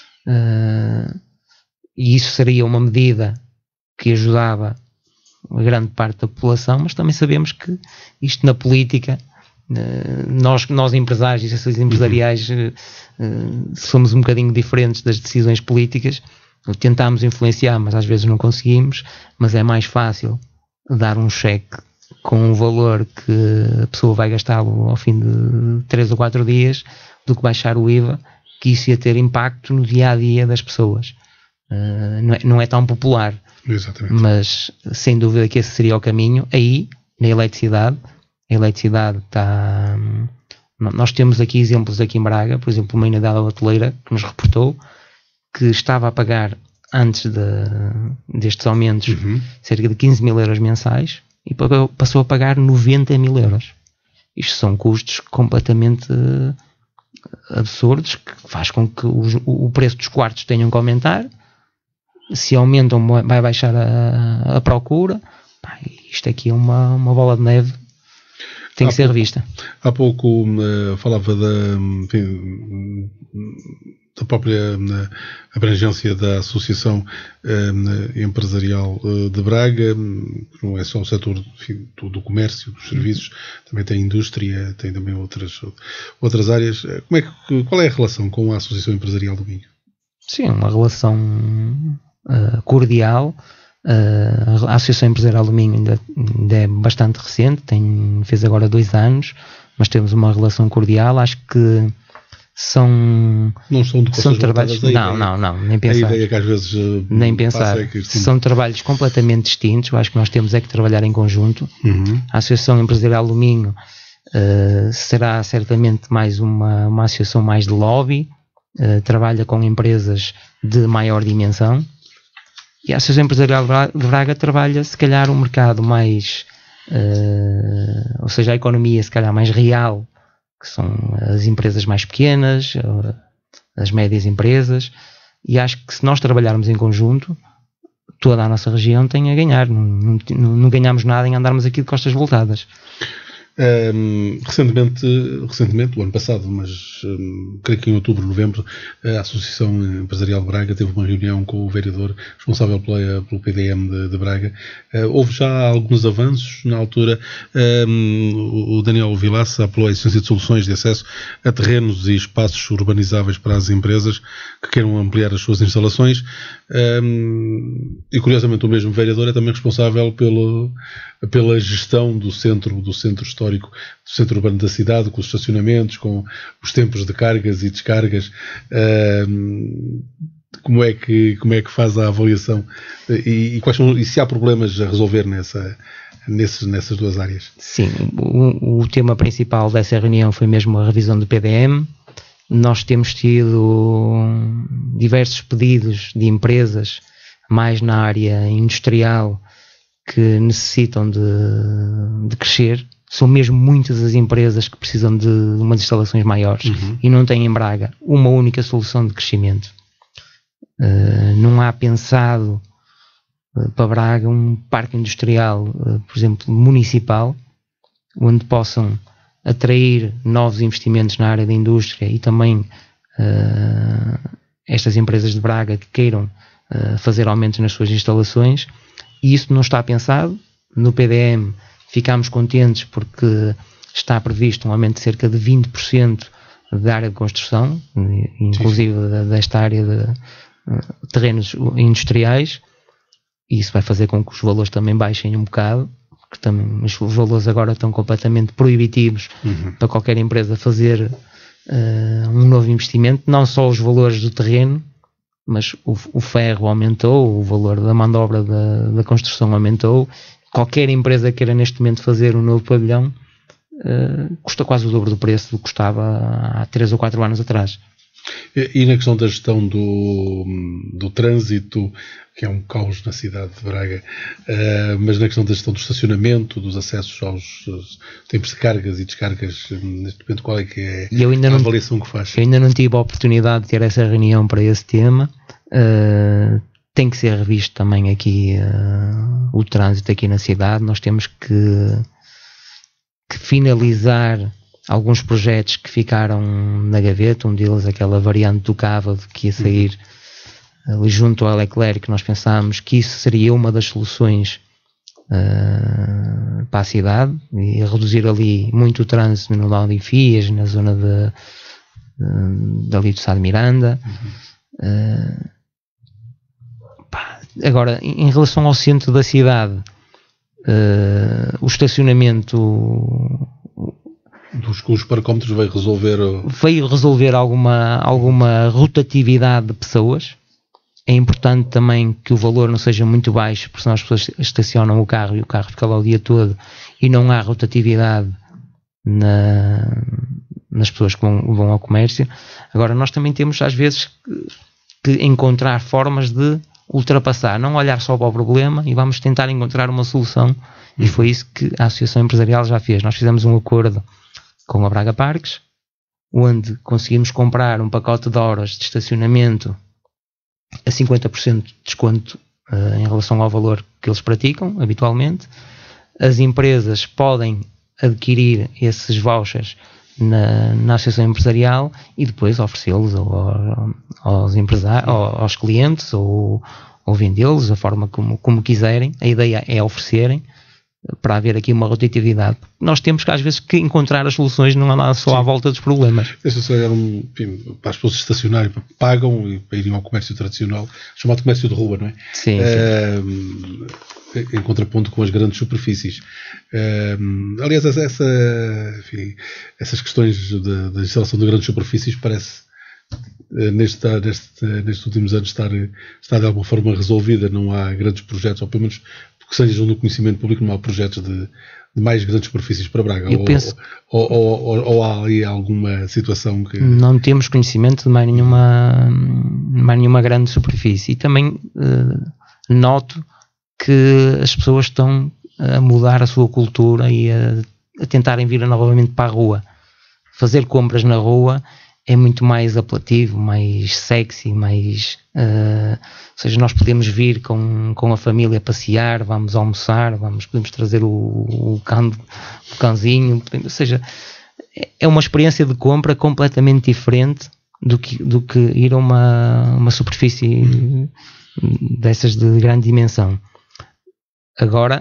[SPEAKER 3] e isso seria uma medida que ajudava a grande parte da população, mas também sabemos que isto na política, nós empresários e associações empresariais somos um bocadinho diferentes das decisões políticas. Tentámos influenciar, mas às vezes não conseguimos. Mas é mais fácil dar um cheque com um valor que a pessoa vai gastá-lo ao fim de 3 ou 4 dias do que baixar o IVA, que isso ia ter impacto no dia-a-dia das pessoas. Não é tão popular.
[SPEAKER 2] Exatamente.
[SPEAKER 3] Mas sem dúvida que esse seria o caminho. Aí, na eletricidade, a eletricidade está... Nós temos aqui exemplos aqui em Braga, por exemplo, uma unidade hoteleira que nos reportou que estava a pagar, antes destes aumentos, cerca de 15 mil euros mensais, e passou a pagar 90 mil euros. Isto são custos completamente absurdos, que faz com que o preço dos quartos tenham que aumentar. Se aumentam, vai baixar a procura. Isto aqui é uma bola de neve. Tem que ser revista.
[SPEAKER 2] Há pouco falava da própria abrangência da Associação Empresarial de Braga. Não é só o setor do comércio, dos serviços, também tem indústria, tem também outras áreas. Qual é a relação com a Associação Empresarial do Minho?
[SPEAKER 3] Sim, uma relação cordial. A Associação Empresarial do Minho ainda é bastante recente, fez agora 2 anos, mas temos uma relação cordial. Acho que
[SPEAKER 2] não são
[SPEAKER 3] trabalhos. Não, nem pensar.
[SPEAKER 2] A ideia que às vezes
[SPEAKER 3] nem pensar. São trabalhos completamente distintos. Eu acho que nós temos que trabalhar em conjunto. A Associação Empresarial do Minho será certamente mais uma associação mais de lobby, trabalha com empresas de maior dimensão. E a Associação Empresarial de Braga trabalha, se calhar, um mercado mais, ou seja, a economia, se calhar, mais real, que são as empresas mais pequenas, as médias empresas, e acho que se nós trabalharmos em conjunto, toda a nossa região tem a ganhar. Não ganhamos nada em andarmos aqui de costas voltadas.
[SPEAKER 2] Recentemente, o ano passado, mas creio que em outubro, novembro, a Associação Empresarial de Braga teve uma reunião com o vereador responsável pelo PDM de Braga. Houve já alguns avanços. Na altura, o Daniel Vilaça apelou à existência de soluções de acesso a terrenos e espaços urbanizáveis para as empresas que queiram ampliar as suas instalações. E curiosamente o mesmo vereador é também responsável pela gestão do centro histórico, do centro urbano da cidade, com os estacionamentos, com os tempos de cargas e descargas. Como é que faz a avaliação e quais são, e se há problemas a resolver nessas duas áreas?
[SPEAKER 3] Sim, o tema principal dessa reunião foi mesmo a revisão do PDM. Nós temos tido diversos pedidos de empresas, mais na área industrial, que necessitam de crescer. São mesmo muitas as empresas que precisam de umas instalações maiores e não têm em Braga uma única solução de crescimento. Não há pensado para Braga um parque industrial, por exemplo, municipal, onde possam atrair novos investimentos na área da indústria e também estas empresas de Braga que queiram fazer aumentos nas suas instalações. E isso não está pensado. No PDM ficámos contentes porque está previsto um aumento de cerca de 20% da área de construção, inclusive desta área de terrenos industriais, e isso vai fazer com que os valores também baixem um bocado, porque também os valores agora estão completamente proibitivos para qualquer empresa fazer um novo investimento. Não só os valores do terreno, mas o ferro aumentou, o valor da mão de obra da construção aumentou. Qualquer empresa que queira neste momento fazer um novo pavilhão custa quase o dobro do preço do que custava há 3 ou 4 anos atrás.
[SPEAKER 2] E na questão da gestão do trânsito, que é um caos na cidade de Braga, mas na questão da gestão do estacionamento, dos acessos aos tempos de cargas e descargas, neste momento, qual é que é a avaliação que faz?
[SPEAKER 3] Eu ainda não tive a oportunidade de ter essa reunião para esse tema. Tem que ser revisto também aqui o trânsito aqui na cidade. Nós temos que finalizar alguns projetos que ficaram na gaveta. Um deles, aquela variante do Cávado que ia sair ali junto ao Leclerc, que nós pensámos que isso seria uma das soluções para a cidade, e reduzir ali muito o trânsito no Laudifias, na zona dali do Sá de Miranda. Agora, em relação ao centro da cidade, o estacionamento
[SPEAKER 2] dos parcómetros
[SPEAKER 3] veio resolver alguma rotatividade de pessoas. É importante também que o valor não seja muito baixo, porque senão as pessoas estacionam o carro e o carro fica lá o dia todo e não há rotatividade nas pessoas que vão ao comércio. Agora, nós também temos às vezes que encontrar formas de ultrapassar, não olhar só para o problema, e vamos tentar encontrar uma solução. E foi isso que a Associação Empresarial já fez. Nós fizemos um acordo com a Braga Parques, onde conseguimos comprar um pacote de horas de estacionamento a 50% de desconto em relação ao valor que eles praticam habitualmente. As empresas podem adquirir esses vouchers na Associação Empresarial e depois oferecê-los aos clientes ou vendê-los da forma como quiserem. A ideia é oferecerem, para haver aqui uma rotatividade. Nós temos que às vezes que encontrar as soluções, não andar só à volta dos problemas.
[SPEAKER 2] Isso era para as pessoas estacionarem, pagam e para irem ao comércio tradicional, chamado comércio de rua, não é?
[SPEAKER 3] Sim.
[SPEAKER 2] Em contraponto com as grandes superfícies. Aliás, essas questões da instalação de grandes superfícies parece nestes últimos anos estar de alguma forma resolvida. Não há grandes projetos, ou pelo menos que sejam no conhecimento público, não há projetos de mais grandes superfícies para Braga. Ou há aí alguma situação que...
[SPEAKER 3] Não temos conhecimento de mais nenhuma grande superfície. E também noto que as pessoas estão a mudar a sua cultura e a tentarem vir novamente para a rua. Fazer compras na rua é muito mais apelativo, mais sexy, mais... ou seja, nós podemos vir com a família passear, vamos almoçar, podemos trazer o cãozinho, ou seja, é uma experiência de compra completamente diferente do que ir a uma superfície dessas de grande dimensão. Agora,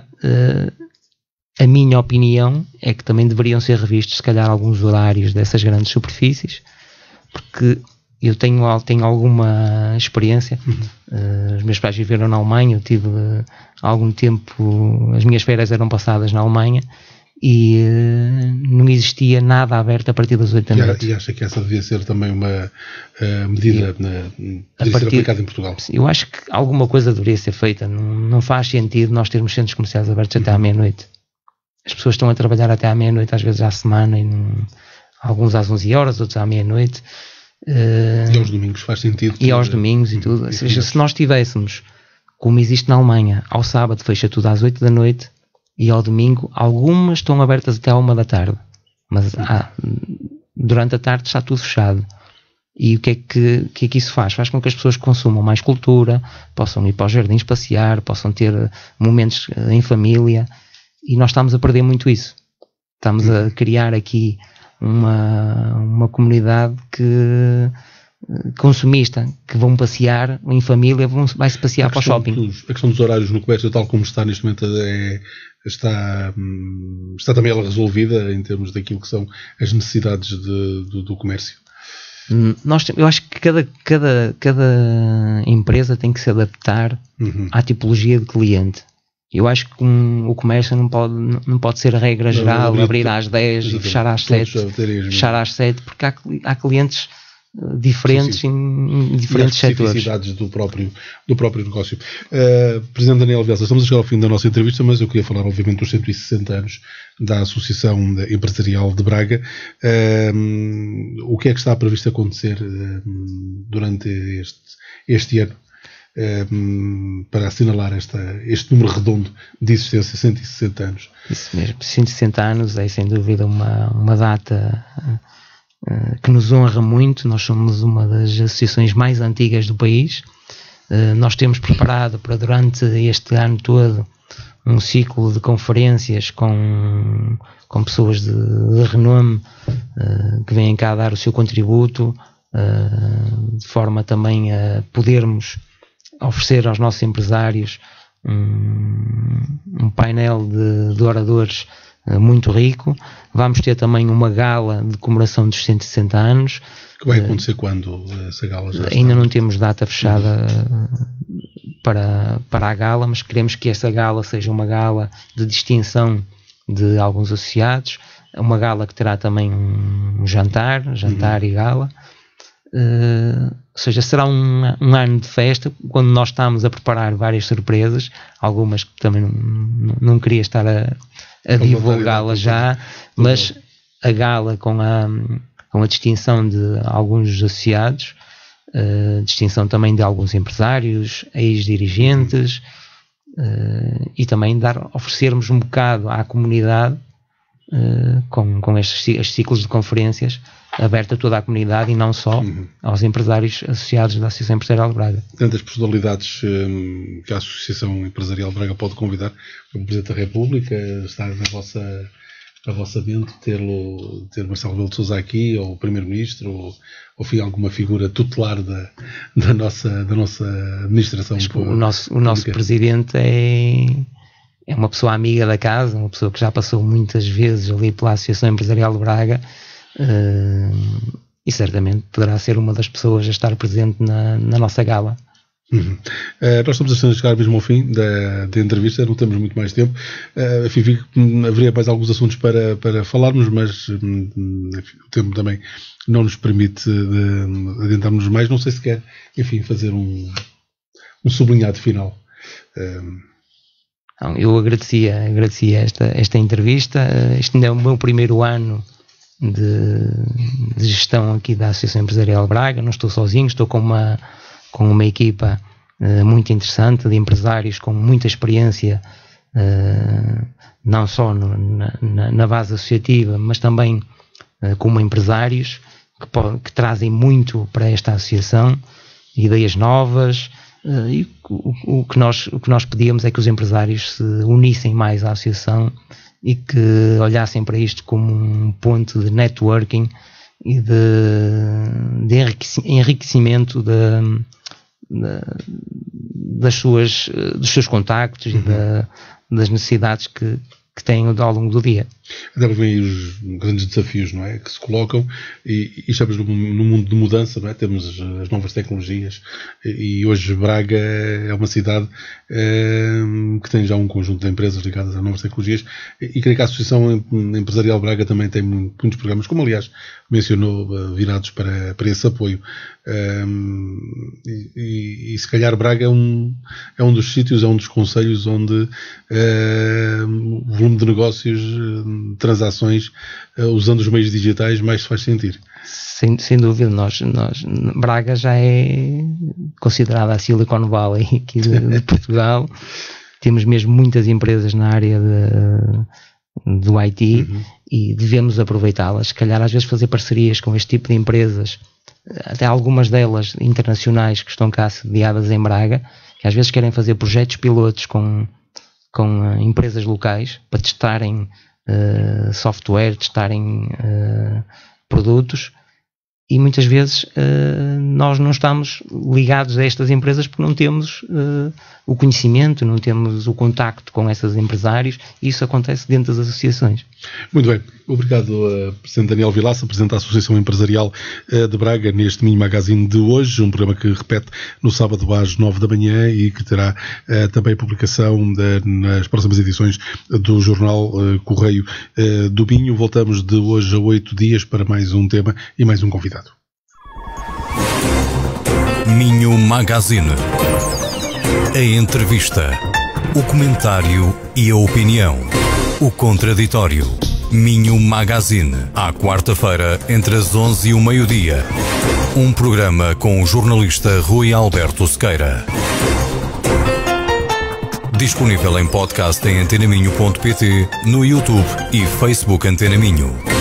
[SPEAKER 3] a minha opinião é que também deveriam ser revistos, se calhar, alguns horários dessas grandes superfícies, porque eu tenho alguma experiência. Os meus pais viveram na Alemanha, eu tive algum tempo, as minhas férias eram passadas na Alemanha e não existia nada aberto a partir das 8 da noite.
[SPEAKER 2] E acha que essa devia ser também uma medida aplicada em Portugal?
[SPEAKER 3] Eu acho que alguma coisa deveria ser feita. Não faz sentido nós termos centros comerciais abertos até à meia-noite. As pessoas estão a trabalhar até à meia-noite, às vezes à semana, e alguns às 11 horas, outros à meia-noite.
[SPEAKER 2] E aos domingos faz sentido.
[SPEAKER 3] E aos domingos e tudo. Ou seja, se nós tivéssemos, como existe na Alemanha, ao sábado fecha tudo às 8 da noite e ao domingo algumas estão abertas até à 1 da tarde. Mas durante a tarde está tudo fechado. E o que é que isso faz? Faz com que as pessoas consumam mais cultura, possam ir para os jardins passear, possam ter momentos em família, e nós estamos a perder muito isso. Estamos a criar aqui uma comunidade consumista, que vão passear em família, vai-se passear para o shopping.
[SPEAKER 2] A questão dos horários no comércio, tal como está neste momento, está também ela resolvida em termos daquilo que são as necessidades do comércio?
[SPEAKER 3] Eu acho que cada empresa tem que se adaptar à tipologia de cliente. Eu acho que o comércio não pode ser a regra geral, abrir às 10 e fechar às 7, porque há clientes diferentes em diferentes setores.
[SPEAKER 2] Especificidades do próprio negócio. Presidente Daniel Vilaça, estamos a chegar ao fim da nossa entrevista, mas eu queria falar, obviamente, dos 160 anos da Associação Empresarial de Braga. O que é que está previsto acontecer durante este ano para assinalar este número redondo de existência, 160 anos?
[SPEAKER 3] Isso mesmo, 160 anos é sem dúvida uma data que nos honra muito. Nós somos uma das associações mais antigas do país. Nós temos preparado para durante este ano todo um ciclo de conferências com pessoas de renome que vêm cá dar o seu contributo, de forma também a podermos oferecer aos nossos empresários um painel de oradores muito rico. Vamos ter também uma gala de comemoração dos 160 anos.
[SPEAKER 2] Que vai acontecer quando essa gala já está?
[SPEAKER 3] Ainda não temos data fechada para a gala, mas queremos que essa gala seja uma gala de distinção de alguns associados, uma gala que terá também um jantar e gala. Ou seja, será um ano de festa, quando nós estamos a preparar várias surpresas, algumas que também não queria estar a divulgá-las já, mas a gala com a distinção de alguns associados, distinção também de alguns empresários, ex-dirigentes, e também oferecermos um bocado à comunidade com estes ciclos de conferências aberto a toda a comunidade e não só aos empresários associados da Associação Empresarial de Braga.
[SPEAKER 2] Tantas personalidades que a Associação Empresarial de Braga pode convidar, o Presidente da República, estar na vossa mente, ter Marcelo Rebelo de Sousa aqui, ou o Primeiro-Ministro, ou alguma figura tutelar da nossa administração.
[SPEAKER 3] O nosso Presidente é uma pessoa amiga da casa, uma pessoa que já passou muitas vezes ali pela Associação Empresarial de Braga, e certamente poderá ser uma das pessoas a estar presente na nossa gala.
[SPEAKER 2] Nós estamos a chegar mesmo ao fim da entrevista, não temos muito mais tempo. Enfim, haveria mais alguns assuntos para falarmos, mas enfim, o tempo também não nos permite adentrarmos mais. Não sei se quer, enfim, fazer um sublinhado final.
[SPEAKER 3] Eu agradecia esta entrevista. Este ainda é o meu primeiro ano de gestão aqui da Associação Empresarial de Braga. Não estou sozinho, estou com uma equipa muito interessante de empresários com muita experiência, não só na base associativa, mas também como empresários que trazem muito para esta associação, ideias novas. E o que nós pedíamos é que os empresários se unissem mais à associação e que olhassem para isto como um ponto de networking e de enriquecimento dos seus contactos e das necessidades que têm ao longo do dia.
[SPEAKER 2] Até porque vêm os grandes desafios, não é? Que se colocam e estamos num mundo de mudança, não é? Temos as novas tecnologias e hoje Braga é uma cidade que tem já um conjunto de empresas ligadas a novas tecnologias e creio que a Associação Empresarial Braga também tem muitos programas, como aliás mencionou, virados para esse apoio. E se calhar Braga é um dos sítios, é um dos concelhos onde o volume de negócios, transações, usando os meios digitais, mais se faz sentir.
[SPEAKER 3] Sem dúvida, Braga já é considerada a Silicon Valley aqui de Portugal. Temos mesmo muitas empresas na área do IT e devemos aproveitá-las. Se calhar às vezes fazer parcerias com este tipo de empresas, até algumas delas internacionais que estão cá sediadas em Braga, que às vezes querem fazer projetos pilotos com empresas locais para testarem software, testarem produtos, e muitas vezes nós não estamos ligados a estas empresas porque não temos o conhecimento, não temos o contacto com esses empresários, e isso acontece dentro das associações.
[SPEAKER 2] Muito bem, obrigado Presidente Daniel Vilaça, Presidente da Associação Empresarial de Braga, neste Minho Magazine de hoje, um programa que repete no sábado às 9 da manhã e que terá também publicação nas próximas edições do jornal Correio do Minho. Voltamos de hoje a 8 dias para mais um tema e mais um convidado.
[SPEAKER 1] Minho Magazine. A entrevista, o comentário e a opinião. O contraditório. Minho Magazine. À quarta-feira, entre as 11 e o meio-dia. Um programa com o jornalista Rui Alberto Sequeira. Disponível em podcast em antenaminho.pt, no YouTube e Facebook Antena Minho.